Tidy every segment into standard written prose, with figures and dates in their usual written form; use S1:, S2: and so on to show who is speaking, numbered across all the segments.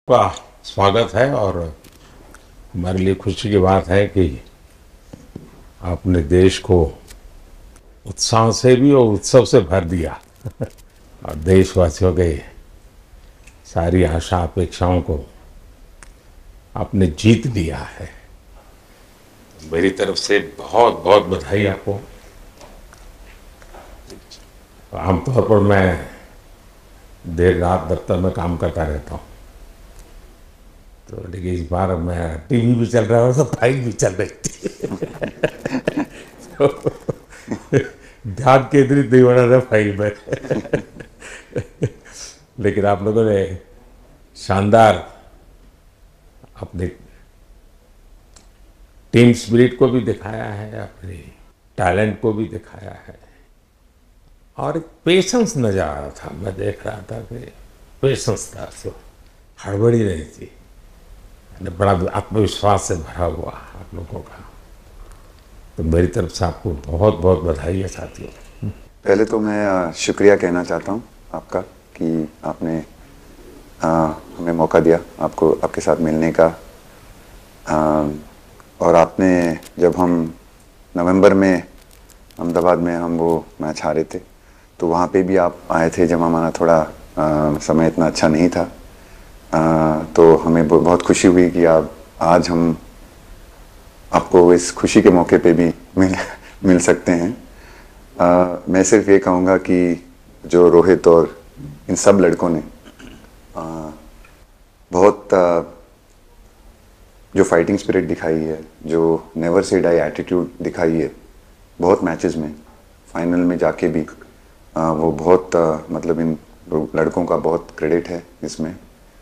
S1: का स्वागत है और हमारे लिए खुशी की बात है कि आपने देश को उत्साह से भी और उत्सव से भर दिया और देशवासियों के सारी आशा अपेक्षाओं को आपने जीत लिया है। मेरी तरफ से बहुत बहुत बधाई आपको। आमतौर पर मैं देर रात दफ्तर में काम करता रहता हूँ, तो लेकिन इस बार मैं टीवी भी चल रहा है और फाइल भी चल रही थी तो ध्यान केंद्रित नहीं हो रहा था फाइल में लेकिन आप लोगों ने शानदार अपने टीम स्पिरिट को भी दिखाया है, अपने टैलेंट को भी दिखाया है और एक पेशेंस नजर आ रहा था। मैं देख रहा था कि पेशेंस था, तो हड़बड़ी नहीं थी, बड़ा आत्मविश्वास से भरा हुआ आप लोगों का। तो मेरी तरफ से आपको बहुत बहुत बधाई है साथियों।
S2: पहले तो मैं शुक्रिया कहना चाहता हूँ आपका कि आपने हमें मौका दिया आपको आपके साथ मिलने का। और आपने जब हम नवंबर में अहमदाबाद में हम वो मैच हारे थे, तो वहाँ पे भी आप आए थे जब हमारा थोड़ा समय इतना अच्छा नहीं था। तो हमें बहुत खुशी हुई कि आज हम आपको इस खुशी के मौके पे भी मिल सकते हैं। मैं सिर्फ ये कहूँगा कि जो रोहित और इन सब लड़कों ने बहुत जो फाइटिंग स्पिरिट दिखाई है, जो नेवर से डाई एटीट्यूड दिखाई है, बहुत मैचेस में फाइनल में जाके भी वो बहुत मतलब इन लड़कों का बहुत क्रेडिट है इसमें।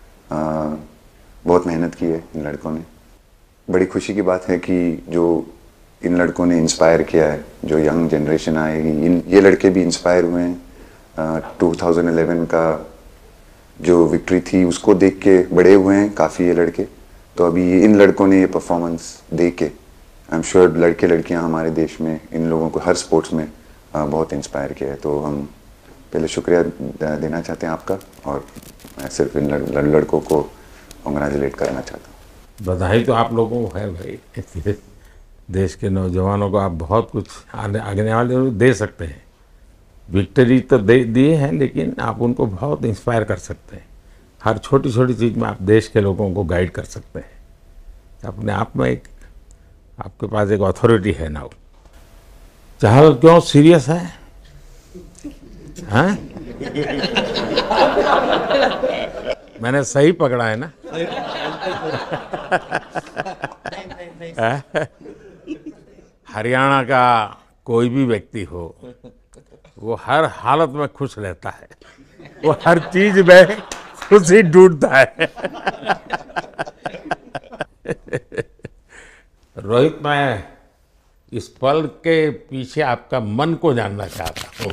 S2: बहुत मेहनत की है इन लड़कों ने। बड़ी खुशी की बात है कि जो इन लड़कों ने इंस्पायर किया है, जो यंग जनरेशन आएगी, ये लड़के भी इंस्पायर हुए हैं। 2011 का जो विक्ट्री थी उसको देख के बड़े हुए हैं काफ़ी ये लड़के। तो अभी इन लड़कों ने ये परफॉर्मेंस दे के आई एम श्योर लड़के लड़कियां हमारे देश में इन लोगों को हर स्पोर्ट्स में बहुत इंस्पायर किया है। तो हम पहले शुक्रिया देना चाहते हैं आपका, और मैं सिर्फ इन लड़कों को कॉन्ग्रेचुलेट करना चाहता हूँ।
S1: बधाई तो आप लोगों को है भाई। देश के नौजवानों को आप बहुत कुछ आगे वाले दे सकते हैं। विक्ट्री तो दिए हैं, लेकिन आप उनको बहुत इंस्पायर कर सकते हैं। हर छोटी छोटी चीज़ में आप देश के लोगों को गाइड कर सकते हैं। अपने आप में एक आपके पास एक अथॉरिटी है ना। चहल क्यों सीरियस है? हाँ? मैंने सही पकड़ा है ना? हरियाणा का कोई भी व्यक्ति हो, वो हर हालत में खुश रहता है, वो हर चीज में खुशी ढूंढता है। रोहित, मैं इस पल के पीछे आपका मन को जानना चाहता हूँ।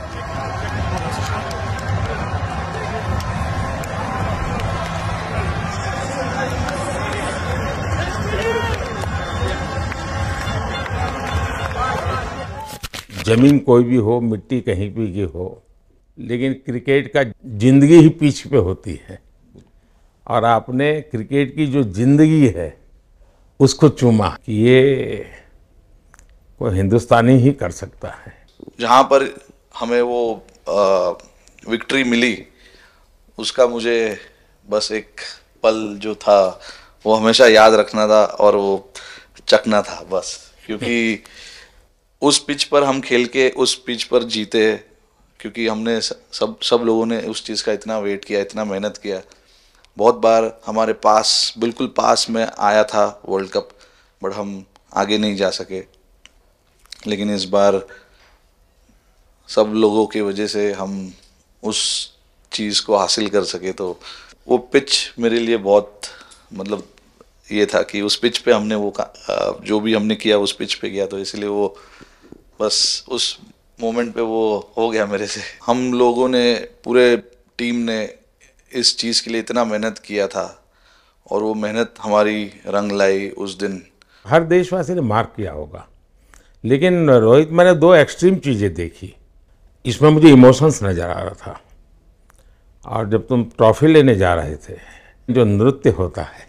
S1: जमीन कोई भी हो, मिट्टी कहीं भी की हो, लेकिन क्रिकेट का जिंदगी ही पिच पे होती है। और आपने क्रिकेट की जो जिंदगी है उसको चूमा कि ये कोई हिंदुस्तानी ही कर सकता है।
S3: जहाँ पर हमें वो विक्ट्री मिली, उसका मुझे बस एक पल जो था वो हमेशा याद रखना था और वो चखना था बस। क्योंकि उस पिच पर हम खेल के उस पिच पर जीते, क्योंकि हमने सब लोगों ने उस चीज़ का इतना वेट किया, इतना मेहनत किया। बहुत बार हमारे पास, बिल्कुल पास में आया था वर्ल्ड कप, बट हम आगे नहीं जा सके। लेकिन इस बार सब लोगों की वजह से हम उस चीज़ को हासिल कर सके। तो वो पिच मेरे लिए बहुत मतलब ये था कि उस पिच पे हमने वो जो भी हमने किया उस पिच पे किया, तो इसलिए वो बस उस मोमेंट पे वो हो गया मेरे से। हम लोगों ने, पूरे टीम ने इस चीज़ के लिए इतना मेहनत किया था और वो मेहनत हमारी रंग लाई उस दिन।
S1: हर देशवासी ने मार्क किया होगा, लेकिन रोहित, मैंने दो एक्सट्रीम चीज़ें देखी। इसमें मुझे इमोशंस नज़र आ रहा था। और जब तुम ट्रॉफी लेने जा रहे थे जो नृत्य होता है।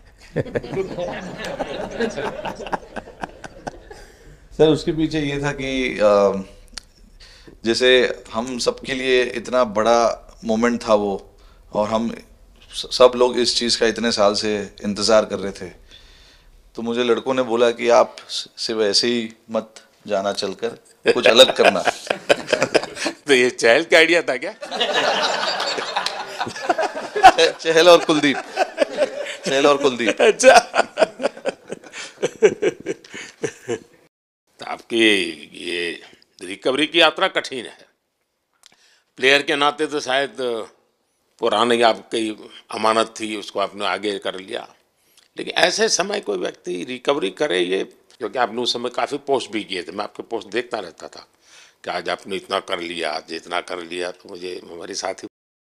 S3: सर उसके पीछे ये था कि जैसे हम सबके लिए इतना बड़ा मोमेंट था वो, और हम सब लोग इस चीज़ का इतने साल से इंतज़ार कर रहे थे, तो मुझे लड़कों ने बोला कि आप सिर्फ ऐसे ही मत जाना, चलकर कुछ अलग करना।
S1: तो ये चहल का आइडिया था क्या?
S3: चहल और कुलदीप, चहल और कुलदीप।
S1: अच्छा। तो आपकी ये रिकवरी की यात्रा कठिन है। प्लेयर के नाते तो शायद पुरानी आपकी अमानत थी, उसको आपने आगे कर लिया, लेकिन ऐसे समय कोई व्यक्ति रिकवरी करे, ये क्योंकि आपने उस समय काफ़ी पोस्ट भी किए थे, मैं आपके पोस्ट देखता रहता था कि आज आपने इतना कर लिया, आज इतना कर लिया, तो मुझे हमारे साथी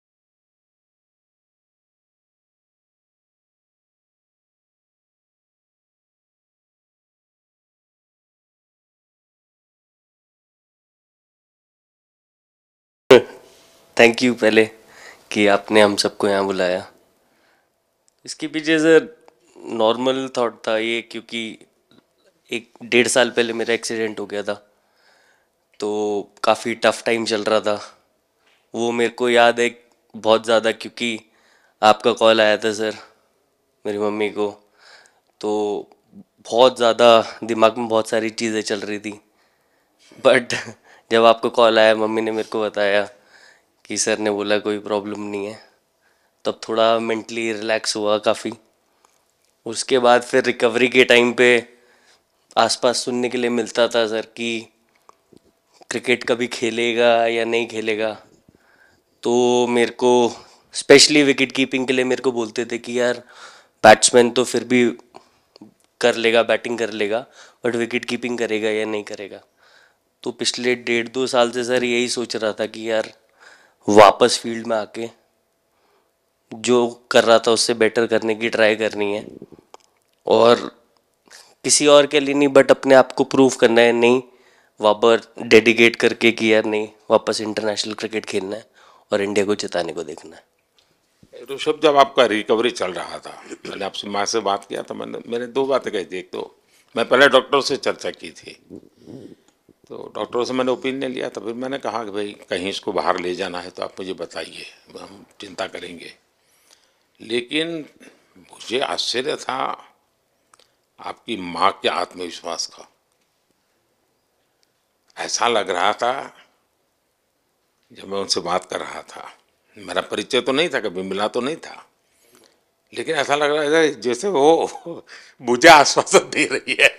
S4: थैंक यू पहले कि आपने हम सबको यहाँ बुलाया। इसके पीछे सर नॉर्मल थॉट था ये, क्योंकि 1-1.5 साल पहले मेरा एक्सीडेंट हो गया था, तो काफ़ी टफ टाइम चल रहा था। वो मेरे को याद है बहुत ज़्यादा, क्योंकि आपका कॉल आया था सर मेरी मम्मी को, तो बहुत ज़्यादा दिमाग में बहुत सारी चीज़ें चल रही थी। बट जब आपका कॉल आया, मम्मी ने मेरे को बताया कि सर ने बोला कोई प्रॉब्लम नहीं है, तब थोड़ा मेंटली रिलैक्स हुआ काफ़ी। उसके बाद फिर रिकवरी के टाइम पे आसपास सुनने के लिए मिलता था सर कि क्रिकेट कभी खेलेगा या नहीं खेलेगा, तो मेरे को स्पेशली विकेट कीपिंग के लिए मेरे को बोलते थे कि यार बैट्समैन तो फिर भी कर लेगा, बैटिंग कर लेगा, बट विकेट कीपिंग करेगा या नहीं करेगा। तो पिछले 1.5-2 साल से सर यही सोच रहा था कि यार वापस फील्ड में आके जो कर रहा था उससे बेटर करने की ट्राई करनी है, और किसी और के लिए नहीं बट अपने आप को प्रूव करना है, नहीं वापस डेडिकेट करके कि यार नहीं वापस इंटरनेशनल क्रिकेट खेलना है और इंडिया को जिताने को देखना है।
S1: ऋषभ, जब आपका रिकवरी चल रहा था, मैंने आपसे माँ से बात किया था, मैंने 2 बातें कही थी। एक तो मैं पहले डॉक्टर से चर्चा की थी, तो डॉक्टरों से मैंने ओपिनियन लिया था, फिर मैंने कहा कि भाई कहीं इसको बाहर ले जाना है तो आप मुझे बताइए, हम चिंता करेंगे। लेकिन मुझे आश्चर्य था आपकी माँ के आत्मविश्वास का। ऐसा लग रहा था जब मैं उनसे बात कर रहा था, मेरा परिचय तो नहीं था, कभी मिला तो नहीं था, लेकिन ऐसा लग रहा था जैसे वो मुझे आश्वासन दे रही है।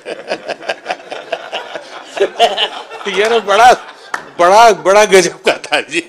S1: यार बड़ा बड़ा बड़ा गजब का था जी।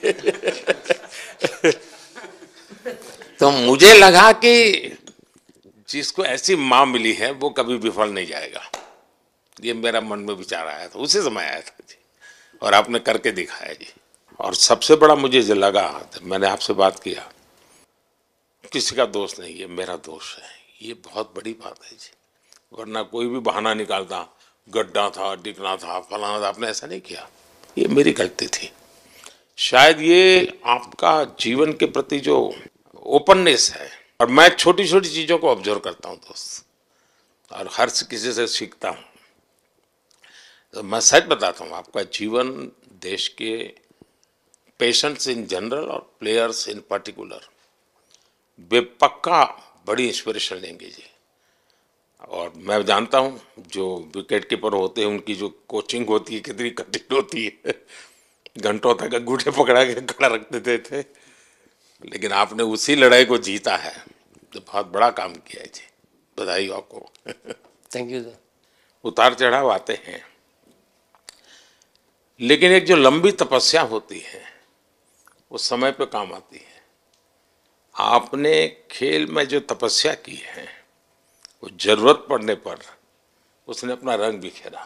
S1: तो मुझे लगा कि जिसको ऐसी माँ मिली है वो कभी विफल नहीं जाएगा, ये मेरा मन में विचार आया था, उसी समय आया था जी, और आपने करके दिखाया जी। और सबसे बड़ा मुझे जो लगा जब मैंने आपसे बात किया, किसी का दोष नहीं, ये मेरा दोष है, ये बहुत बड़ी बात है जी। वरना कोई भी बहाना निकालता, गड्ढा था, डिगना था, फलाना था, आपने ऐसा नहीं किया, ये मेरी गलती थी। शायद ये आपका जीवन के प्रति जो ओपननेस है, और मैं छोटी छोटी चीज़ों को ऑब्जर्व करता हूँ दोस्त, और हर किसी से सीखता हूँ। तो मैं सच बताता हूँ, आपका जीवन देश के पेशेंट्स इन जनरल और प्लेयर्स इन पर्टिकुलर वे पक्का बड़ी इंस्पिरेशन लेंगे जी। और मैं जानता हूँ जो विकेट कीपर होते हैं उनकी जो कोचिंग होती है कितनी कठिन होती है, घंटों तक अंगूठे पकड़ा के खड़ा रख देते थे, लेकिन आपने उसी लड़ाई को जीता है, तो बहुत बड़ा काम किया है जी, बधाई हो आपको।
S4: Thank you sir.
S1: उतार चढ़ाव आते हैं, लेकिन एक जो लंबी तपस्या होती है वो समय पे काम आती है। आपने खेल में जो तपस्या की है वो जरूरत पड़ने पर उसने अपना रंग बिखेरा।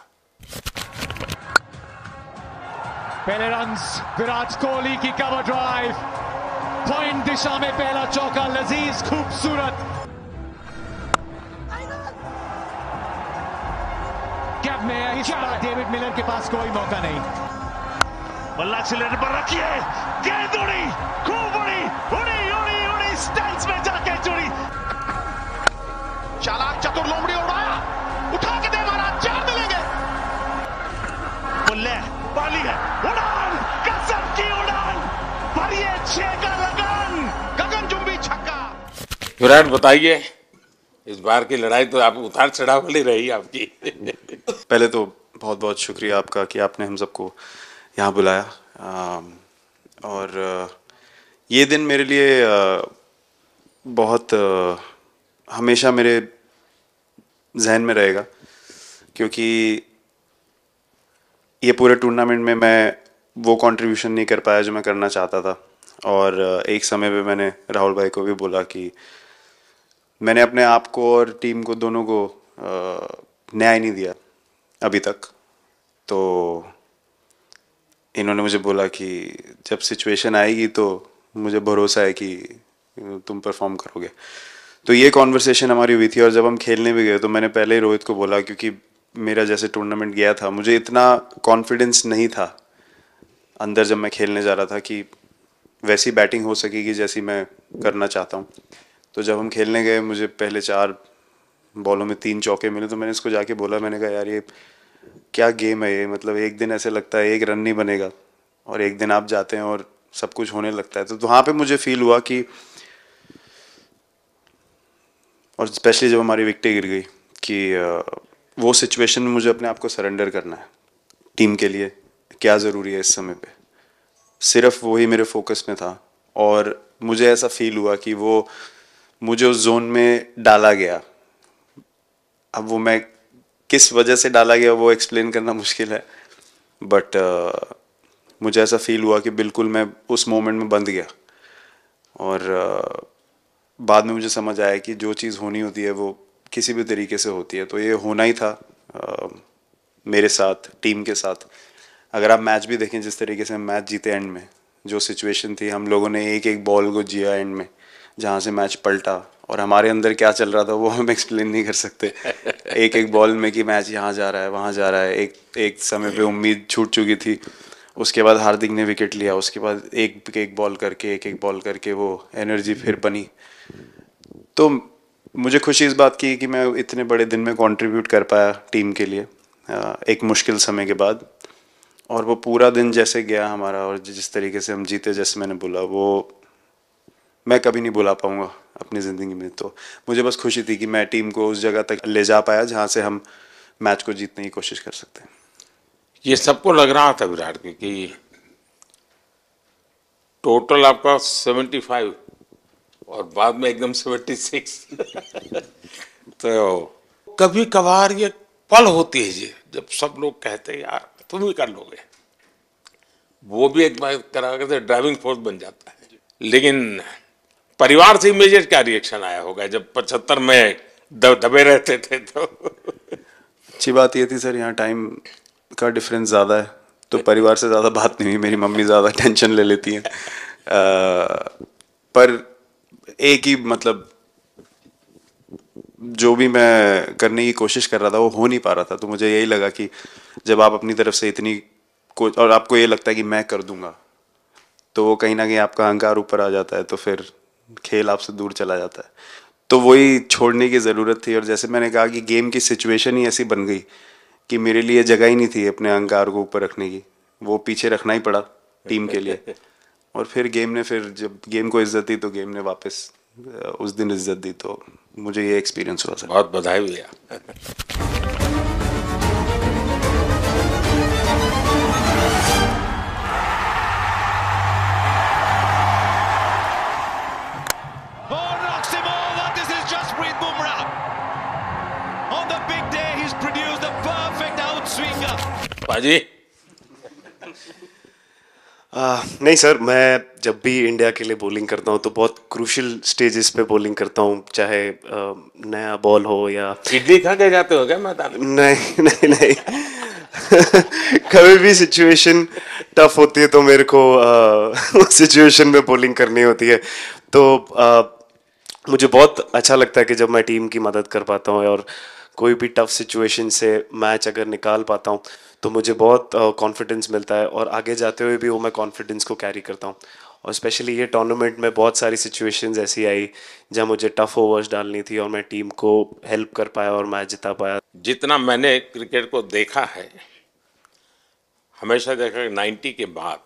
S5: पहले रन्स विराट कोहली की कवर ड्राइव, पॉइंट दिशा में पहला चौका लजीज खूबसूरत। कैप में इस बार डेविड मिलर के पास कोई मौका नहीं। बल्ला एक्सीलरेटर पर रखिए, गेंद उड़ी, खूब उड़ी, उड़ी उड़ी उड़ी स्टैंड्स में जाके जुड़ी। चालाक चतुर लोमड़ी उड़ाया, उठा के दे मारा, 4 मिलेंगे। बुल्ले बाली है, उड़ान, कसम की उड़ान, भरिए 6 का लगान, गगनचुंबी छक्का।
S1: विराट बताइए, इस बार की लड़ाई तो आप उतार चढ़ाव वाली रही आपकी।
S6: पहले तो बहुत बहुत शुक्रिया आपका कि आपने हम सबको यहाँ बुलाया। और ये दिन मेरे लिए बहुत हमेशा मेरे जहन में रहेगा, क्योंकि ये पूरे टूर्नामेंट में मैं वो कंट्रीब्यूशन नहीं कर पाया जो मैं करना चाहता था। और एक समय पे मैंने राहुल भाई को भी बोला कि मैंने अपने आप को और टीम को दोनों को न्याय नहीं दिया अभी तक। तो इन्होंने मुझे बोला कि जब सिचुएशन आएगी तो मुझे भरोसा है कि तुम परफॉर्म करोगे। तो ये कॉन्वर्सेशन हमारी हुई थी। और जब हम खेलने भी गए तो मैंने पहले ही रोहित को बोला, क्योंकि मेरा जैसे टूर्नामेंट गया था मुझे इतना कॉन्फिडेंस नहीं था अंदर जब मैं खेलने जा रहा था कि वैसी बैटिंग हो सकेगी जैसी मैं करना चाहता हूँ। तो जब हम खेलने गए मुझे पहले 4 बॉलों में 3 चौके मिले। तो मैंने इसको जाके बोला, मैंने कहा यार ये क्या गेम है ये, मतलब एक दिन ऐसे लगता है 1 रन नहीं बनेगा और एक दिन आप जाते हैं और सब कुछ होने लगता है। तो वहाँ पे मुझे फील हुआ कि, और स्पेशली जब हमारी विकेटें गिर गई, कि वो सिचुएशन में मुझे अपने आप को सरेंडर करना है। टीम के लिए क्या ज़रूरी है इस समय पे, सिर्फ वही मेरे फोकस में था। और मुझे ऐसा फील हुआ कि वो मुझे उस जोन में डाला गया। अब वो मैं किस वजह से डाला गया वो एक्सप्लेन करना मुश्किल है, बट मुझे ऐसा फील हुआ कि बिल्कुल मैं उस मोमेंट में बंध गया। और बाद में मुझे समझ आया कि जो चीज़ होनी होती है वो किसी भी तरीके से होती है। तो ये होना ही था मेरे साथ, टीम के साथ। अगर आप मैच भी देखें, जिस तरीके से हम मैच जीते एंड में, जो सिचुएशन थी, हम लोगों ने एक एक बॉल को जिया एंड में, जहाँ से मैच पलटा। और हमारे अंदर क्या चल रहा था वो हम एक्सप्लेन नहीं कर सकते। एक एक बॉल में कि मैच यहाँ जा रहा है, वहाँ जा रहा है। एक समय पे उम्मीद छूट चुकी थी। उसके बाद हार्दिक ने विकेट लिया, उसके बाद एक एक बॉल करके वो एनर्जी फिर बनी। तो मुझे खुशी इस बात की कि मैं इतने बड़े दिन में कंट्रीब्यूट कर पाया टीम के लिए एक मुश्किल समय के बाद। और वो पूरा दिन जैसे गया हमारा और जिस तरीके से हम जीते, जैसे मैंने बोला, वो मैं कभी नहीं भुला पाऊंगा अपनी ज़िंदगी में। तो मुझे बस खुशी थी कि मैं टीम को उस जगह तक ले जा पाया जहाँ से हम मैच को जीतने की कोशिश कर सकते हैं।
S1: ये सबको लग रहा था विराट कि टोटल आपका 75 और बाद में एकदम 76। तो कभी कभार ये पल होती है जी, जब सब लोग कहते हैं यार तुम ही कर लोगे, वो भी एक बार करा के ड्राइविंग फोर्स बन जाता है। लेकिन परिवार से इमीडिएट क्या रिएक्शन आया होगा जब 75 में दबे रहते थे? तो
S6: अच्छी बात ये थी सर, यहाँ टाइम का डिफरेंस ज़्यादा है, तो परिवार से ज़्यादा बात नहीं हुई। मेरी मम्मी ज़्यादा टेंशन ले लेती हैं। पर एक ही, मतलब जो भी मैं करने की कोशिश कर रहा था वो हो नहीं पा रहा था। तो मुझे यही लगा कि जब आप अपनी तरफ से इतनी और आपको ये लगता है कि मैं कर दूंगा, तो वो कहीं ना कहीं आपका अहंकार ऊपर आ जाता है, तो फिर खेल आपसे दूर चला जाता है। तो वही छोड़ने की ज़रूरत थी। और जैसे मैंने कहा कि गेम की सिचुएशन ही ऐसी बन गई कि मेरे लिए जगह ही नहीं थी अपने अहंकार को ऊपर रखने की, वो पीछे रखना ही पड़ा टीम के लिए। और फिर गेम ने, फिर जब गेम को इज्जत दी तो गेम ने वापस उस दिन इज्जत दी। तो मुझे ये एक्सपीरियंस हुआ सर।
S1: बहुत बधाई भैया। पाजी
S7: नहीं सर, मैं जब भी इंडिया के लिए बॉलिंग करता हूँ तो बहुत क्रूशियल स्टेजेस पे बॉलिंग करता हूँ, चाहे नया बॉल हो या
S1: इडली खा के जाते हो क्या मैदान में?
S7: नहीं कभी भी सिचुएशन टफ होती है तो मेरे को उस सिचुएशन में बॉलिंग करनी होती है। तो मुझे बहुत अच्छा लगता है कि जब मैं टीम की मदद कर पाता हूँ और कोई भी टफ सिचुएशन से मैच अगर निकाल पाता हूँ तो मुझे बहुत कॉन्फिडेंस मिलता है और आगे जाते हुए भी वो मैं कॉन्फिडेंस को कैरी करता हूँ।
S6: और स्पेशली ये टूर्नामेंट में बहुत सारी सिचुएशंस ऐसी आई जहाँ मुझे टफ ओवर्स डालनी थी और मैं टीम को हेल्प कर पाया और मैच जिता पाया।
S1: जितना मैंने क्रिकेट को देखा है, हमेशा देखा 90 के बाद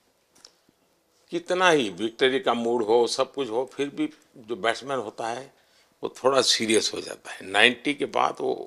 S1: कितना ही विक्ट्री का मूड हो, सब कुछ हो, फिर भी जो बैट्समैन होता है वो थोड़ा सीरियस हो जाता है। 90 के बाद वो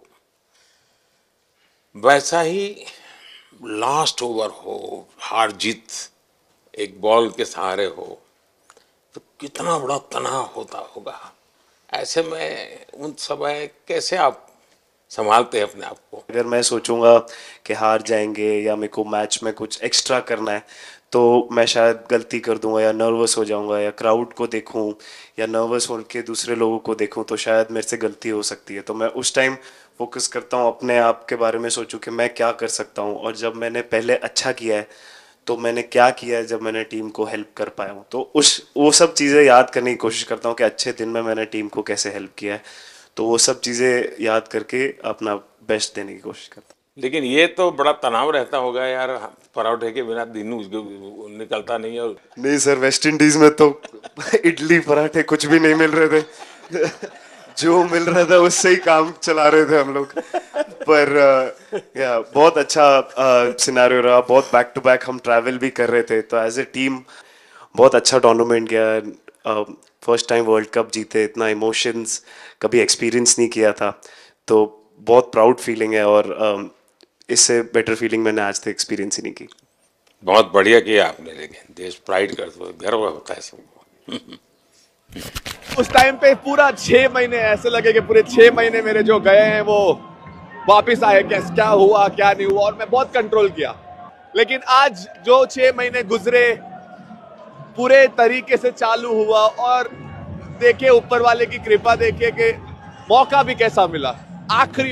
S1: वैसा ही लास्ट ओवर हो, हार जीत एक बॉल के सहारे हो, तो कितना बड़ा तनाव होता होगा। ऐसे में उन समय कैसे आप संभालते हैं अपने आप को?
S6: अगर मैं सोचूंगा कि हार जाएंगे या मेरे को मैच में कुछ एक्स्ट्रा करना है तो मैं शायद गलती कर दूंगा या नर्वस हो जाऊंगा या क्राउड को देखूं या नर्वस होकर दूसरे लोगों को देखूं तो शायद मेरे से गलती हो सकती है। तो मैं उस टाइम फोकस करता हूं अपने आप के बारे में, सोचूं कि मैं क्या कर सकता हूं और जब मैंने पहले अच्छा किया है तो मैंने क्या किया है जब मैंने टीम को हेल्प कर पाया हूँ। तो वो सब चीज़ें याद करने की कोशिश करता हूँ कि अच्छे दिन में मैंने टीम को कैसे हेल्प किया है, तो वो सब चीज़ें याद करके अपना बेस्ट देने की कोशिश करता हूँ।
S1: लेकिन ये तो बड़ा तनाव रहता होगा यार, पराठे के बिना दिन निकलता नहीं है। और
S6: नहीं सर, वेस्ट इंडीज में तो इडली पराठे कुछ भी नहीं मिल रहे थे जो मिल रहा था उससे ही काम चला रहे थे हम लोग। पर या बहुत अच्छा सिनेरियो रहा, बहुत बैक टू बैक हम ट्रैवल भी कर रहे थे, तो एज ए टीम बहुत अच्छा टूर्नामेंट गया। फर्स्ट टाइम वर्ल्ड कप जीते, इतना इमोशंस कभी एक्सपीरियंस नहीं किया था, तो बहुत प्राउड फीलिंग है और इससे बेटर फीलिंग मैंने आज तक एक्सपीरियंस ही नहीं की।
S1: बहुत बढ़िया किया आपने, लेकिन देश प्राइड करते हुए गर्व होता है सबको।
S8: उस टाइम पे पूरा 6 महीने ऐसे लगे कि पूरे 6 महीने मेरे जो गए हैं वो वापस आए, क्या हुआ क्या नहीं हुआ, और मैं बहुत कंट्रोल किया। लेकिन आज जो 6 महीने गुजरे पूरे तरीके से चालू हुआ, और देखिए ऊपर वाले की कृपा देखिए कि मौका भी कैसा मिला। आखिरी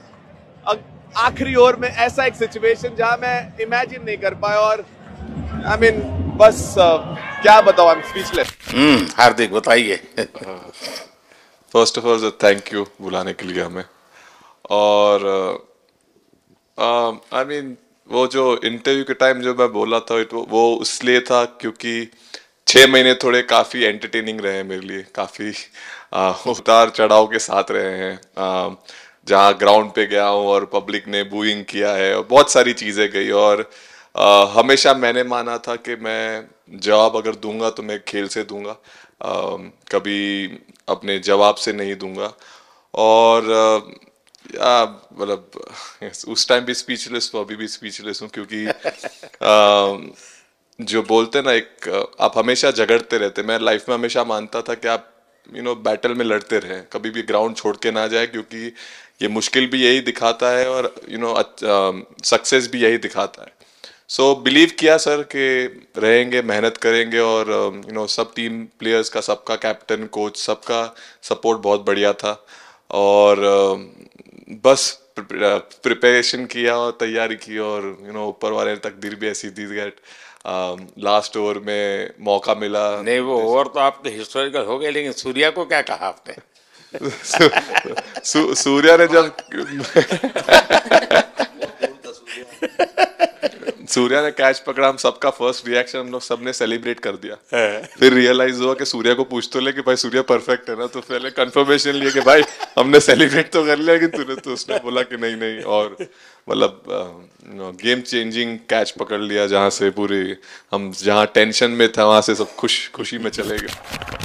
S8: ओवर में ऐसा एक सिचुएशन जहां मैं इमेजिन नहीं कर पाया, और आई मीन बस क्या बताऊं, आई एम स्पीचलेस।
S1: हार्दिक बताइए।
S9: First of all thank you बुलाने के लिए हमें, और आई मीन वो जो इंटरव्यू के टाइम जो मैं बोला था वो इसलिए था क्योंकि 6 महीने थोड़े काफ़ी एंटरटेनिंग रहे हैं मेरे लिए, काफ़ी उतार चढ़ाव के साथ रहे हैं। जहाँ ग्राउंड पे गया हूँ और पब्लिक ने बूइंग किया है और बहुत सारी चीज़ें गई, और हमेशा मैंने माना था कि मैं जवाब अगर दूंगा तो मैं खेल से दूंगा, कभी अपने जवाब से नहीं दूंगा। और मतलब उस टाइम भी स्पीचलेस हूँ, अभी भी स्पीचलेस हूँ, क्योंकि जो बोलते ना एक आप हमेशा झगड़ते रहते। मैं लाइफ में हमेशा मानता था कि आप बैटल में लड़ते रहें, कभी भी ग्राउंड छोड़ के ना जाए, क्योंकि ये मुश्किल भी यही दिखाता है और सक्सेस भी यही दिखाता है। सो बिलीव किया सर कि रहेंगे, मेहनत करेंगे, और सब टीम प्लेयर्स का, सबका कैप्टन कोच सबका सपोर्ट बहुत बढ़िया था, और बस प्रिपरेशन किया और तैयारी की, और ऊपर वाले ने तकदीर भी ऐसी दी गेट लास्ट ओवर में मौका मिला।
S1: नहीं, वो ओवर तो आपके हिस्टोरिकल हो गए, लेकिन सूर्या को क्या कहा आपने?
S9: सूर्या ने जब सूर्या ने कैच पकड़ा, हम सबका फर्स्ट रिएक्शन हम लोग सबने सेलिब्रेट कर दिया। फिर रियलाइज हुआ कि सूर्या को पूछ तो ले कि भाई सूर्या परफेक्ट है ना, तो पहले कंफर्मेशन लिए कि भाई हमने सेलिब्रेट तो कर लिया, लेकिन तूने तो उसने बोला कि नहीं नहीं, और मतलब गेम चेंजिंग कैच पकड़ लिया, जहाँ से पूरी हम जहाँ टेंशन में था वहां से सब खुशी में चले गए।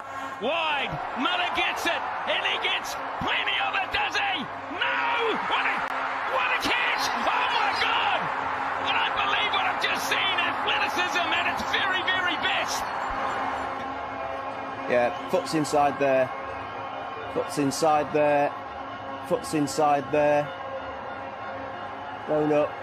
S10: Yeah, foot's inside there. Foot's inside there. Foot's inside there. Roll up.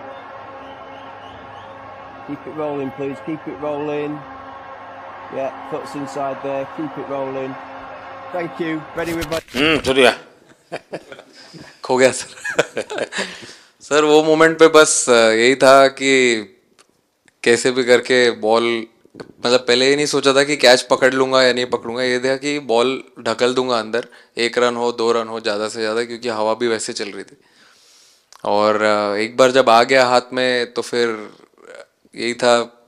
S10: Keep it rolling, please. Keep it rolling. Yeah, foot's inside there. Keep it rolling. Thank you. Ready with my...
S1: Surya
S11: खो गया sir. Sir वो moment पे बस यही था कि कैसे भी करके बॉल, मतलब पहले ये नहीं सोचा था कि कैच पकड़ लूंगा या नहीं पकड़ूंगा, ये था कि बॉल ढकल दूंगा अंदर, 1 रन हो 2 रन हो ज़्यादा से ज़्यादा, क्योंकि हवा भी वैसे चल रही थी। और एक बार जब आ गया हाथ में तो फिर यही था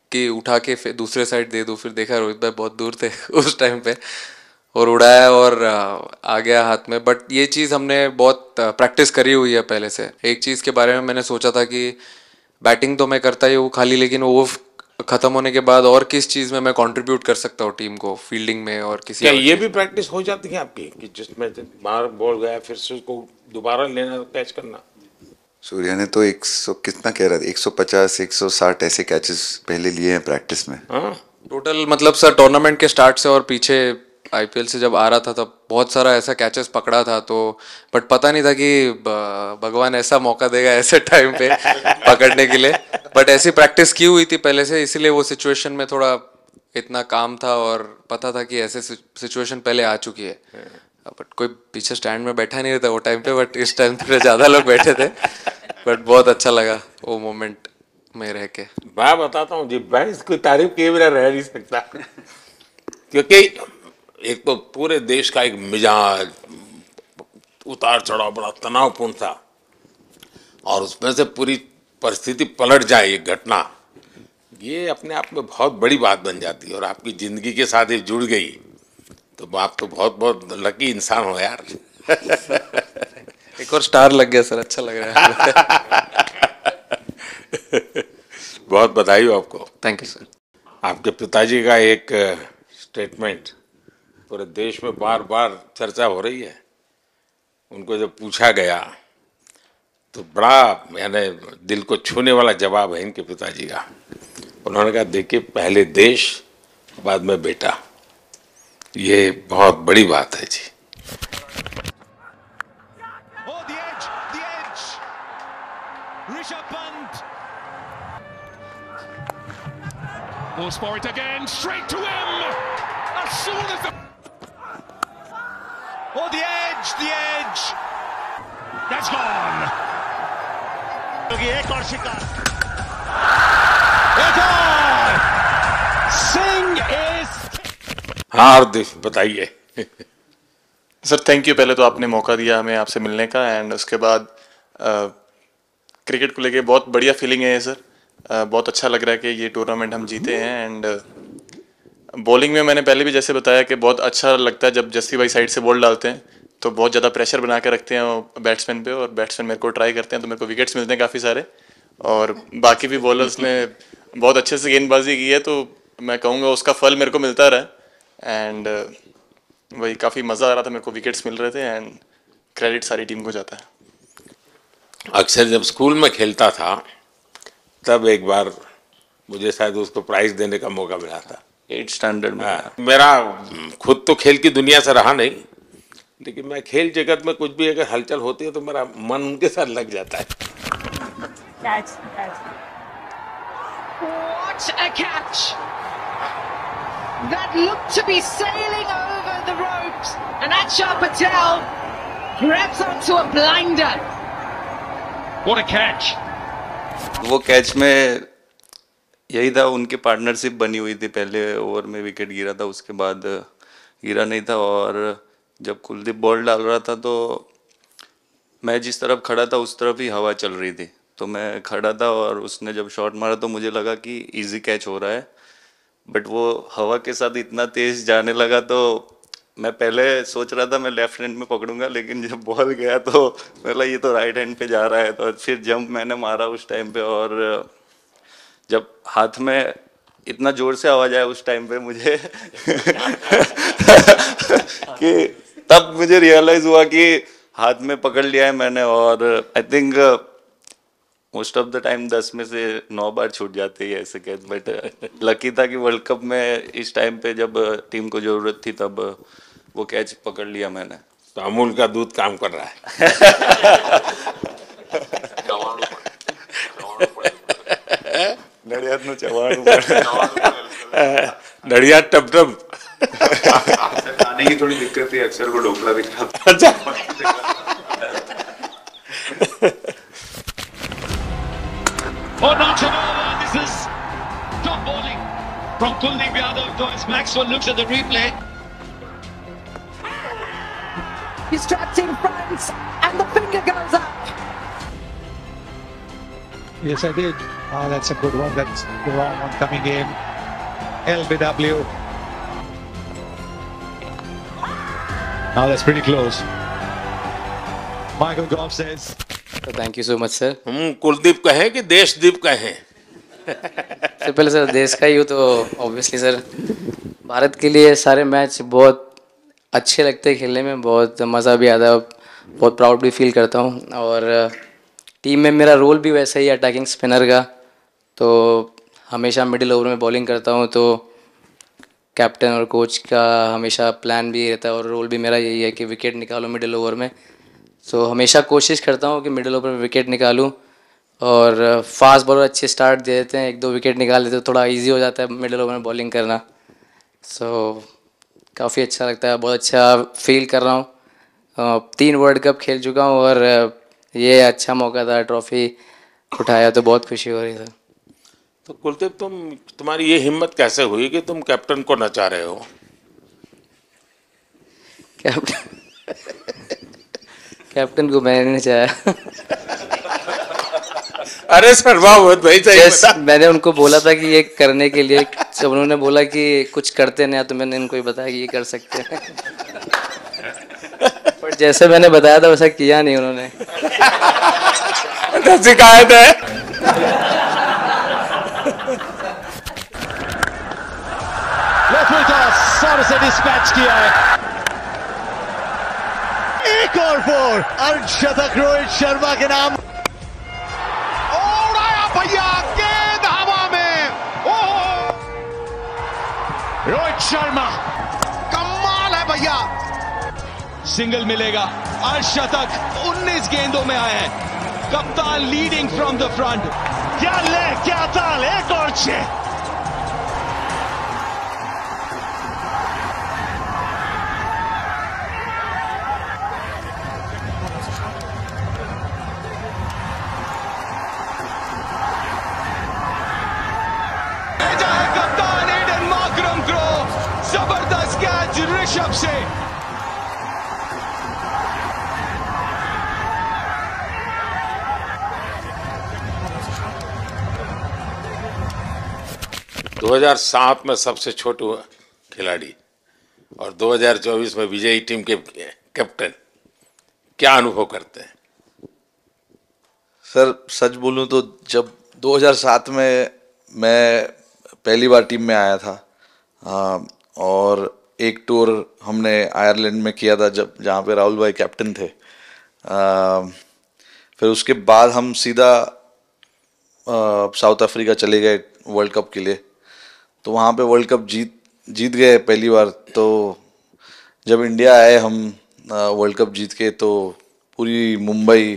S11: कि उठा के फिर दूसरे साइड दे दूँ, फिर देखा रोहित भाई बहुत दूर थे उस टाइम पे, और उड़ाया और आ गया हाथ में। बट ये चीज़ हमने बहुत प्रैक्टिस करी हुई है पहले से। एक चीज़ के बारे में मैंने सोचा था कि बैटिंग तो मैं करता ही हूँ खाली, लेकिन वो खत्म होने के बाद और किस चीज़ में मैं कंट्रीब्यूट कर सकता हूँ टीम को, फील्डिंग में और किसी
S1: क्या
S11: और
S1: ये
S11: चीज़
S1: भी प्रैक्टिस हो जाती है आपकी कि जिसमें बाहर बॉल गया फिर से उसको दोबारा लेना, कैच करना?
S2: सूर्या ने तो 100 कितना कह रहा था, 150 160 ऐसे कैचेस पहले लिए हैं प्रैक्टिस में।
S11: टोटल मतलब सर टूर्नामेंट के स्टार्ट से और पीछे आईपीएल से जब आ रहा था तब बहुत सारा ऐसा कैचेस पकड़ा था, तो बट पता नहीं था कि भगवान ऐसा मौका देगा ऐसे टाइम पे पकड़ने के लिए। बट ऐसी प्रैक्टिस की हुई थी पहले से, इसीलिए वो सिचुएशन में थोड़ा इतना काम था और पता था कि ऐसे सिचुएशन पहले आ चुकी है। बट कोई पीछे स्टैंड में बैठा नहीं रहता वो टाइम पे, बट इस टाइम पे ज़्यादा लोग बैठे थे। बट बहुत अच्छा लगा वो मोमेंट में रह के।
S1: मैं बताता हूँ जी, मैं इसकी तारीफ किए बिना रह नहीं सकता क्योंकि एक तो पूरे देश का एक मिजाज उतार चढ़ाव बड़ा तनावपूर्ण था, और उसमें से पूरी परिस्थिति पलट जाए ये घटना, ये अपने आप में बहुत बड़ी बात बन जाती है और आपकी जिंदगी के साथ ये जुड़ गई, तो आप तो बहुत बहुत लकी इंसान हो यार।
S11: एक और स्टार लग गया सर, अच्छा लग रहा है।
S1: बहुत बधाई हो आपको।
S11: Thank you sir.
S1: आपके पिताजी का एक स्टेटमेंट पूरे देश में बार बार चर्चा हो रही है। उनको जब पूछा गया तो बड़ा यानी दिल को छूने वाला जवाब है इनके पिताजी का। उन्होंने कहा देखिए पहले देश बाद में बेटा, ये बहुत बड़ी बात है जी।
S5: Goes for it again, straight to him. As soon as the the edge. That's gone. एक और शिकार. It's on. Singh is.
S1: हाँ हार्दिक बताइए।
S6: सर थैंक यू, पहले तो आपने मौका दिया हमें आपसे मिलने का, एंड उसके बाद क्रिकेट को लेके बहुत बढ़िया फीलिंग है सर। बहुत अच्छा लग रहा है कि ये टूर्नामेंट हम जीते हैं। एंड बॉलिंग में मैंने पहले भी जैसे बताया कि बहुत अच्छा लगता है जब जस्सी भाई साइड से बॉल डालते हैं, तो बहुत ज़्यादा प्रेशर बना के रखते हैं बैट्समैन पे, और बैट्समैन मेरे को ट्राई करते हैं तो मेरे को विकेट्स मिलते हैं काफ़ी सारे, और बाकी भी बॉलर्स ने बहुत अच्छे से गेंदबाजी की है, तो मैं कहूँगा उसका फल मेरे को मिलता रहा। एंड वही काफ़ी मज़ा आ रहा था, मेरे को विकेट्स मिल रहे थे, एंड क्रेडिट सारी टीम को जाता है।
S1: अक्सर जब स्कूल में खेलता था तब एक बार मुझे शायद उसको प्राइज देने का मौका मिला था
S6: 8th स्टैंडर्ड में।
S1: मेरा खुद तो खेल की दुनिया से रहा नहीं, लेकिन मैं खेल जगत में कुछ भी अगर हलचल होती है तो मेरा मन उनके साथ लग जाता है।
S12: Catch. What a catch! That looked to be sailing over the ropes, and Akshar Patel grabs onto a blinder.
S5: What a catch!
S13: वो कैच में यही था, उनकी पार्टनरशिप बनी हुई थी, पहले ओवर में विकेट गिरा था, उसके बाद गिरा नहीं था, और जब कुलदीप बॉल डाल रहा था तो मैं जिस तरफ खड़ा था उस तरफ ही हवा चल रही थी, तो मैं खड़ा था और उसने जब शॉट मारा तो मुझे लगा कि इजी कैच हो रहा है, बट वो हवा के साथ इतना तेज जाने लगा तो मैं पहले सोच रहा था मैं लेफ्ट हैंड में पकड़ूंगा, लेकिन जब बॉल गया तो मतलब ये तो राइट हैंड पे जा रहा है, तो फिर जंप मैंने मारा उस टाइम पे, और जब हाथ में इतना जोर से आवाज आया उस टाइम पे मुझे कि तब मुझे रियलाइज हुआ कि हाथ में पकड़ लिया है मैंने, और I think most of the time 10 में से 9 बार छूट जाते हैं ऐसे कैच, बट लकी था कि वर्ल्ड कप में इस टाइम पे जब टीम को जरूरत थी तब वो कैच पकड़ लिया मैंने।
S1: तो अमूल का दूध काम कर रहा है।
S13: नड़ियाद नु चवाणु
S1: नड़ियाद टप टप
S6: खाने की थोड़ी दिक्कत थी, अक्सर को ढोकला भी खाता।
S1: अच्छा
S5: Oh, not at all. This is top bowling from Kuldeep Yadav. Thomas Maxwell looks at the replay.
S12: He's trapped in front, and the finger goes up.
S5: Yes, I did. Oh, that's a good one. That's the wrong one coming in. LBW. Now that's pretty close. Michael Goff says.
S14: Thank you so much sir.
S15: हम कुलदीप कहें कि देशदीप कहें?
S14: सबसे पहले sir देश का ही हो तो ऑब्वियसली सर भारत के लिए सारे मैच बहुत अच्छे लगते हैं खेलने में, बहुत मज़ा भी आता है, बहुत प्राउड भी फील करता हूँ। और टीम में मेरा रोल भी वैसा ही है अटैकिंग स्पिनर का, तो हमेशा मिडिल ओवर में बॉलिंग करता हूँ, तो कैप्टन और कोच का हमेशा प्लान भी रहता है और रोल भी मेरा यही है कि विकेट निकालो मिडिल ओवर में। तो हमेशा कोशिश करता हूँ कि मिडिल ओवर में विकेट निकालूँ, और फास्ट बॉलर अच्छे स्टार्ट दे देते हैं, एक दो विकेट निकाल देते तो थोड़ा इजी हो जाता है मिडिल ओवर में बॉलिंग करना। सो काफ़ी अच्छा लगता है, बहुत अच्छा फील कर रहा हूँ। 3 वर्ल्ड कप खेल चुका हूँ और ये अच्छा मौका था, ट्रॉफी उठाया तो बहुत खुशी हो रही है।
S15: तो कुलदीप तुम्हारी ये हिम्मत कैसे हुई कि तुम कैप्टन को नचा रहे हो?
S14: कैप्टन को मैंने नचाया।
S15: अरे सरवावत भाई
S14: मैंने उनको बोला था कि ये करने के लिए, जब उन्होंने बोला कि कुछ करते नहीं तो मैंने इनको ही बताया कि ये कर सकते हैं। पर जैसे मैंने बताया था वैसा किया नहीं उन्होंने।
S15: शिकायत है।
S5: सारे से डिस्पैच किया है। एक और 4 अर्धशतक रोहित शर्मा के नाम। उड़ाया भैया, गेंद हवा में। ओह रोहित शर्मा कमाल है भैया, सिंगल मिलेगा। अर्धशतक 19 गेंदों में आए हैं, कप्तान लीडिंग फ्रॉम द फ्रंट। क्या ले क्या ताल, एक और 6। जबरदस्त कैच ऋषभ से।
S15: दो 2007 में सबसे छोटे खिलाड़ी और 2024 में विजयी टीम के कैप्टन, क्या अनुभव करते हैं?
S3: सर सच बोलूं तो जब 2007 में मैं पहली बार टीम में आया था, और एक टूर हमने आयरलैंड में किया था जब जहाँ पे राहुल भाई कैप्टन थे। फिर उसके बाद हम सीधा साउथ अफ्रीका चले गए वर्ल्ड कप के लिए, तो वहाँ पे वर्ल्ड कप जीत गए पहली बार। तो जब इंडिया आए हम वर्ल्ड कप जीत के, तो पूरी मुंबई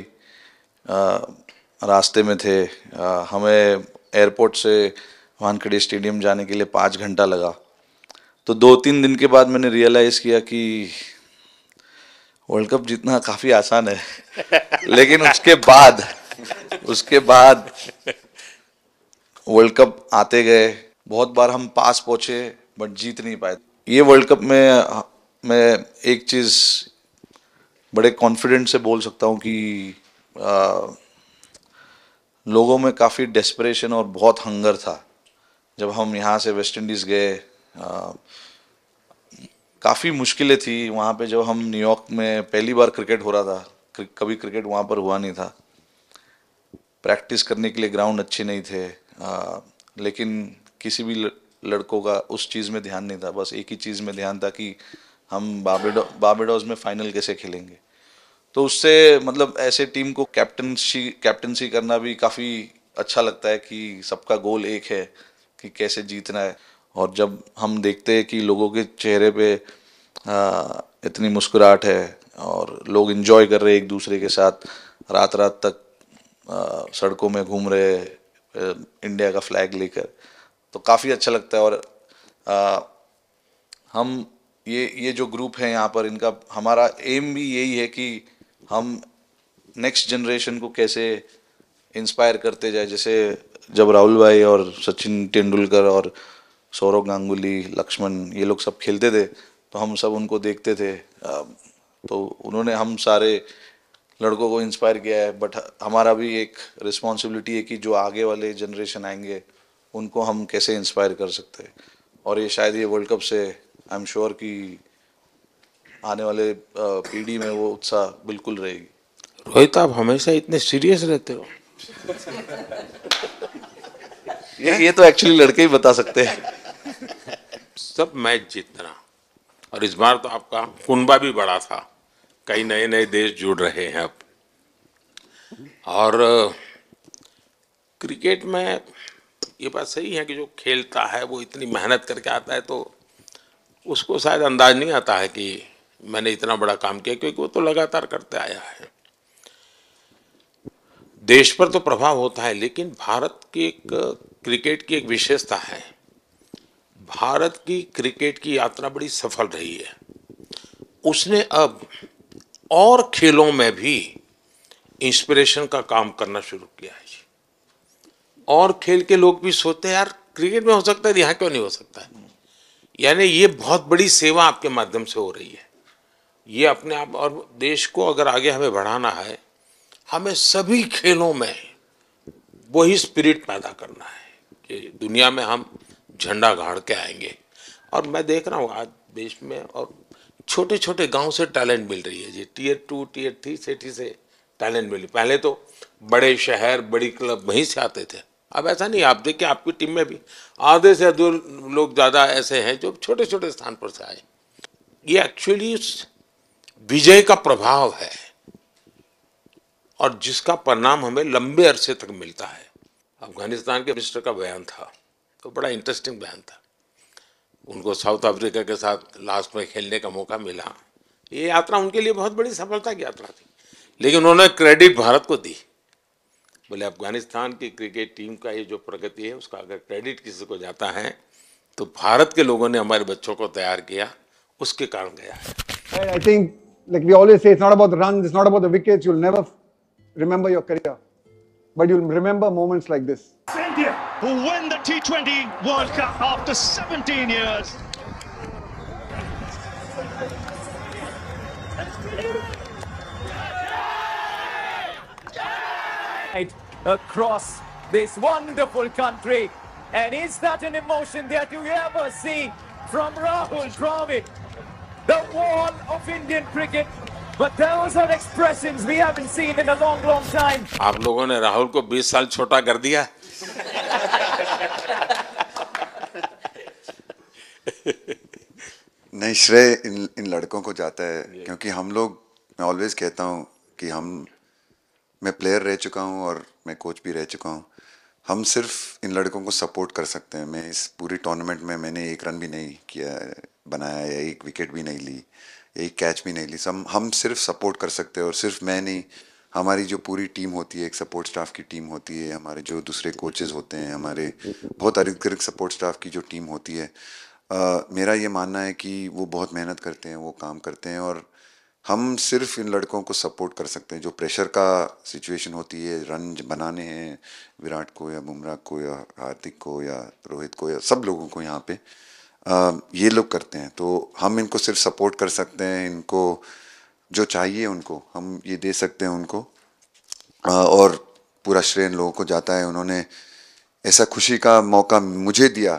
S3: रास्ते में थे। हमें एयरपोर्ट से वानखेड़े स्टेडियम जाने के लिए 5 घंटा लगा। तो 2-3 दिन के बाद मैंने रियलाइज़ किया कि वर्ल्ड कप जीतना काफ़ी आसान है। लेकिन उसके बाद वर्ल्ड कप आते गए, बहुत बार हम पास पहुँचे बट जीत नहीं पाए। ये वर्ल्ड कप में मैं एक चीज़ बड़े कॉन्फिडेंट से बोल सकता हूँ कि लोगों में काफ़ी डेस्परेशन और बहुत हंगर था। जब हम यहाँ से वेस्ट इंडीज़ गए, काफ़ी मुश्किलें थी वहाँ पे। जब हम न्यूयॉर्क में पहली बार क्रिकेट हो रहा था, कभी क्रिकेट वहाँ पर हुआ नहीं था। प्रैक्टिस करने के लिए ग्राउंड अच्छे नहीं थे, लेकिन किसी भी लड़कों का उस चीज़ में ध्यान नहीं था। बस एक ही चीज़ में ध्यान था कि हम बारबाडोस में फाइनल कैसे खेलेंगे। तो उससे मतलब ऐसे टीम को कैप्टनसी करना भी काफ़ी अच्छा लगता है कि सबका गोल एक है कि कैसे जीतना है। और जब हम देखते हैं कि लोगों के चेहरे पे इतनी मुस्कुराहट है और लोग एंजॉय कर रहे हैं एक दूसरे के साथ, रात रात तक सड़कों में घूम रहे इंडिया का फ्लैग लेकर, तो काफ़ी अच्छा लगता है। और हम ये जो ग्रुप है यहाँ पर, इनका हमारा एम भी यही है कि हम नेक्स्ट जनरेशन को कैसे इंस्पायर करते जाए। जैसे जब राहुल भाई और सचिन तेंदुलकर और सौरव गांगुली, लक्ष्मण, ये लोग सब खेलते थे तो हम सब उनको देखते थे। तो उन्होंने हम सारे लड़कों को इंस्पायर किया है, बट हमारा भी एक रिस्पॉन्सिबिलिटी है कि जो आगे वाले जनरेशन आएंगे उनको हम कैसे इंस्पायर कर सकते हैं। और ये शायद ये वर्ल्ड कप से आई एम श्योर कि आने वाले पीढ़ी में वो उत्साह बिल्कुल रहेगी।
S15: रोहित, आप हमेशा इतने सीरियस रहते हो।
S3: ये तो एक्चुअली लड़के ही बता सकते हैं।
S15: सब मैच जीतना, और इस बार तो आपका कुनबा भी बड़ा था, कई नए नए देश जुड़ रहे हैं अब। और क्रिकेट में ये बात सही है कि जो खेलता है वो इतनी मेहनत करके आता है, तो उसको शायद अंदाज नहीं आता है कि मैंने इतना बड़ा काम किया, क्योंकि वो तो लगातार करते आया है। देश पर तो प्रभाव होता है, लेकिन भारत की एक क्रिकेट की एक विशेषता है, भारत की क्रिकेट की यात्रा बड़ी सफल रही है। उसने अब और खेलों में भी इंस्पिरेशन का काम करना शुरू किया है। और खेल के लोग भी सोचते हैं, यार क्रिकेट में हो सकता है, यहाँ क्यों नहीं हो सकता है। यानी ये बहुत बड़ी सेवा आपके माध्यम से हो रही है। ये अपने आप, और देश को अगर आगे हमें बढ़ाना है, हमें सभी खेलों में वही स्पिरिट पैदा करना है कि दुनिया में हम झंडा गाड़ के आएंगे। और मैं देख रहा हूँ आज देश में और छोटे छोटे गांव से टैलेंट मिल रही है जी, टियर 2 टियर 3 सिटी से टैलेंट मिली। पहले तो बड़े शहर बड़ी क्लब वहीं से आते थे, अब ऐसा नहीं। आप देखिए आपकी टीम में भी आधे से अधिक लोग ज़्यादा ऐसे हैं जो छोटे छोटे स्थान पर से आए। ये एक्चुअली विजय का प्रभाव है, और जिसका परिणाम हमें लंबे अरसे तक मिलता है। अफगानिस्तान के मिनिस्टर का बयान था, तो बड़ा इंटरेस्टिंग बयान था। उनको साउथ अफ्रीका के साथ लास्ट में खेलने का मौका मिला। ये यात्रा उनके लिए बहुत बड़ी सफलता की यात्रा थी, लेकिन उन्होंने क्रेडिट भारत को दी। बोले अफगानिस्तान की क्रिकेट टीम का ये जो प्रगति है, उसका अगर क्रेडिट किसी को जाता है तो भारत के लोगों ने हमारे बच्चों को तैयार किया, उसके कारण गया है।
S16: I think, like we always say, it's not about the runs, it's not about the wickets. You'll never remember your career, but you'll remember moments like this.
S5: India, who win the T20 World Cup after 17 years.
S17: Across this wonderful country, and is that an emotion that you ever see from Rahul Dravid, the wall of Indian cricket? But those are expressions we haven't seen in a long, long time.
S15: आप लोगों ने राहुल को 20 साल छोटा कर दिया।
S2: नहीं, श्रेय इन लड़कों को जाता है, क्योंकि हम लोग, मैं ऑलवेज कहता हूँ कि मैं प्लेयर रह चुका हूँ और मैं कोच भी रह चुका हूँ। हम सिर्फ इन लड़कों को सपोर्ट कर सकते हैं। मैं इस पूरी टूर्नामेंट में मैंने एक रन भी नहीं किया, बनाया, या एक विकेट भी नहीं ली, एक कैच भी नहीं ली। हम सिर्फ सपोर्ट कर सकते हैं। और सिर्फ मैं नहीं, हमारी जो पूरी टीम होती है, एक सपोर्ट स्टाफ की टीम होती है, हमारे जो दूसरे कोचेस होते हैं, हमारे बहुत अधिक सपोर्ट स्टाफ की जो टीम होती है, मेरा ये मानना है कि वो बहुत मेहनत करते हैं, वो काम करते हैं, और हम सिर्फ इन लड़कों को सपोर्ट कर सकते हैं। जो प्रेशर का सिचुएशन होती है, रन बनाने हैं विराट को या बुमराह को या हार्दिक को या रोहित को या सब लोगों को यहाँ पे, ये लोग करते हैं। तो हम इनको सिर्फ सपोर्ट कर सकते हैं। इनको जो चाहिए उनको हम ये दे सकते हैं उनको, और पूरा श्रेय इन लोगों को जाता है। उन्होंने ऐसा खुशी का मौका मुझे दिया,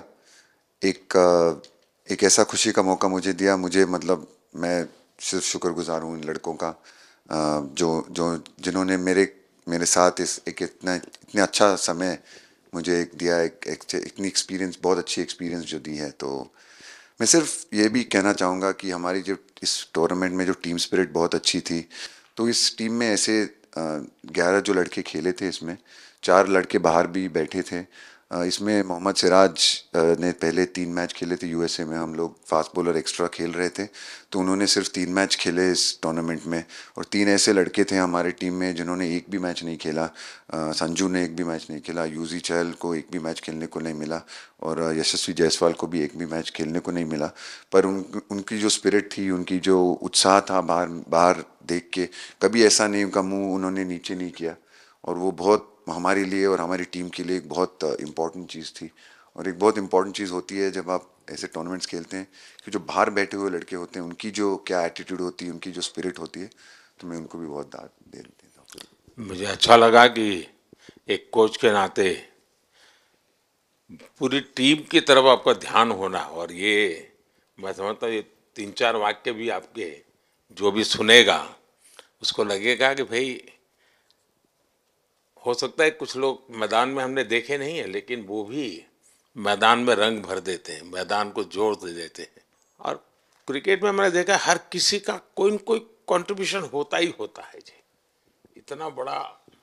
S2: एक ऐसा खुशी का मौका मुझे दिया। मुझे मतलब मैं सिर्फ शुक्रगुजार हूँ इन लड़कों का, जिन्होंने मेरे साथ इतने अच्छा समय मुझे दिया, इतनी एक्सपीरियंस, बहुत अच्छी एक्सपीरियंस जो दी है। तो मैं सिर्फ ये भी कहना चाहूँगा कि हमारी जो इस टूर्नामेंट में जो टीम स्पिरिट बहुत अच्छी थी। तो इस टीम में ऐसे 11 जो लड़के खेले थे, इसमें 4 लड़के बाहर भी बैठे थे। इसमें मोहम्मद सिराज ने पहले 3 मैच खेले थे यूएसए में। हम लोग फास्ट बॉलर एक्स्ट्रा खेल रहे थे, तो उन्होंने सिर्फ 3 मैच खेले इस टूर्नामेंट में। और 3 ऐसे लड़के थे हमारे टीम में जिन्होंने एक भी मैच नहीं खेला। संजू ने एक भी मैच नहीं खेला, यूजी चहल को एक भी मैच खेलने को नहीं मिला, और यशस्वी जायसवाल को भी एक भी मैच खेलने को नहीं मिला। पर उनकी जो स्पिरिट थी, उनकी जो उत्साह था, बाहर देख के कभी ऐसा नहीं, उनका मुँह उन्होंने नीचे नहीं किया। और वो बहुत हमारे लिए और हमारी टीम के लिए एक बहुत इम्पॉर्टेंट चीज़ थी। और एक बहुत इम्पॉर्टेंट चीज़ होती है जब आप ऐसे टूर्नामेंट्स खेलते हैं, कि जो बाहर बैठे हुए लड़के होते हैं, उनकी जो क्या एटीट्यूड होती है, उनकी जो स्पिरिट होती है, तो मैं उनको भी बहुत दाद दे देता हूँ।
S15: मुझे अच्छा लगा कि एक कोच के नाते पूरी टीम की तरफ आपका ध्यान होना, और ये मैं समझता हूँ ये 3-4 वाक्य भी आपके जो भी सुनेगा उसको लगेगा कि भाई हो सकता है कुछ लोग मैदान में हमने देखे नहीं है, लेकिन वो भी मैदान में रंग भर देते हैं, मैदान को जोड़ दे देते हैं। और क्रिकेट में मैंने देखा हर किसी का कोई न कोई कंट्रीब्यूशन होता ही होता है जी। इतना बड़ा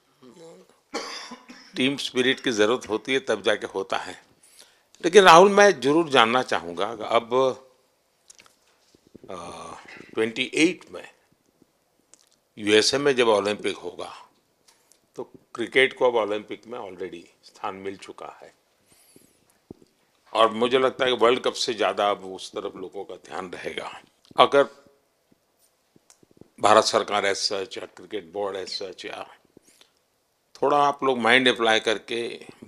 S15: टीम स्पिरिट की ज़रूरत होती है तब जाके होता है। लेकिन राहुल, मैं जरूर जानना चाहूँगा, अब 28 में यूएसए में जब ओलंपिक होगा तो क्रिकेट को अब ओलंपिक में ऑलरेडी स्थान मिल चुका है, और मुझे लगता है कि वर्ल्ड कप से ज़्यादा अब उस तरफ लोगों का ध्यान रहेगा। अगर भारत सरकार एज सच या क्रिकेट बोर्ड एज सच या थोड़ा आप लोग माइंड अप्लाई करके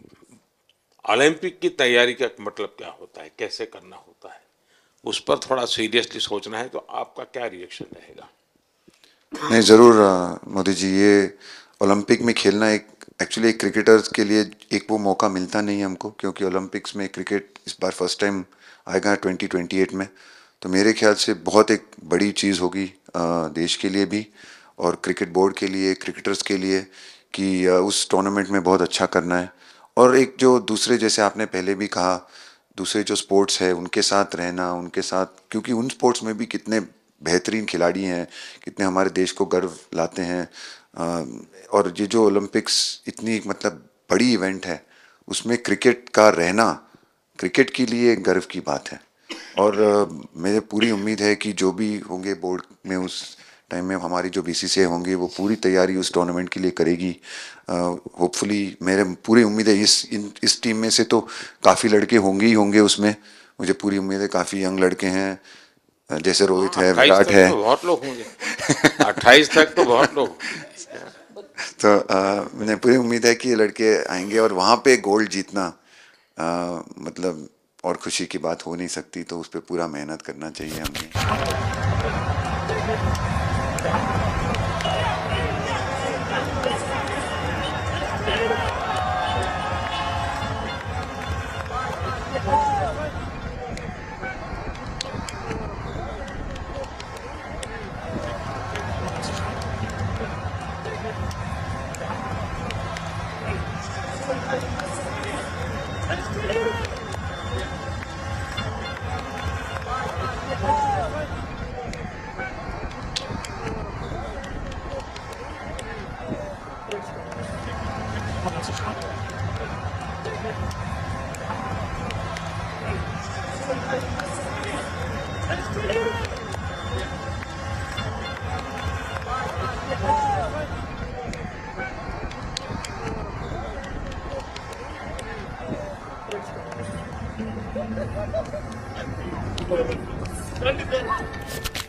S15: ओलंपिक की तैयारी का मतलब क्या होता है, कैसे करना होता है, उस पर थोड़ा सीरियसली सोचना है, तो आपका क्या रिएक्शन रहेगा?
S2: नहीं, ज़रूर मोदी जी, ये ओलंपिक में खेलना एक एक्चुअली एक क्रिकेटर्स के लिए एक वो मौका मिलता नहीं है हमको, क्योंकि ओलंपिक्स में क्रिकेट इस बार फर्स्ट टाइम आएगा 2028 में। तो मेरे ख्याल से बहुत एक बड़ी चीज़ होगी देश के लिए भी और क्रिकेट बोर्ड के लिए, क्रिकेटर्स के लिए, कि उस टूर्नामेंट में बहुत अच्छा करना है। और एक जो दूसरे, जैसे आपने पहले भी कहा, दूसरे जो स्पोर्ट्स है उनके साथ रहना, उनके साथ, क्योंकि उन स्पोर्ट्स में भी कितने बेहतरीन खिलाड़ी हैं, कितने हमारे देश को गर्व लाते हैं। और ये जो ओलंपिक्स इतनी मतलब बड़ी इवेंट है, उसमें क्रिकेट का रहना क्रिकेट के लिए गर्व की बात है। और मुझे पूरी उम्मीद है कि जो भी होंगे बोर्ड में उस टाइम में, हमारी जो बीसीसीआई होंगी वो पूरी तैयारी उस टूर्नामेंट के लिए करेगी। होपफुली मेरे पूरी उम्मीद है इस टीम में से तो काफ़ी लड़के होंगे ही होंगे उसमें, मुझे पूरी उम्मीद है। काफ़ी यंग लड़के हैं, जैसे रोहित है, विराट है,
S15: तो बहुत लोग होंगे 28 तक तो बहुत लोग।
S2: तो मुझे पूरी उम्मीद है कि ये लड़के आएंगे और वहाँ पे गोल्ड जीतना मतलब और खुशी की बात हो नहीं सकती। तो उस पर पूरा मेहनत करना चाहिए हमें।
S17: Done it.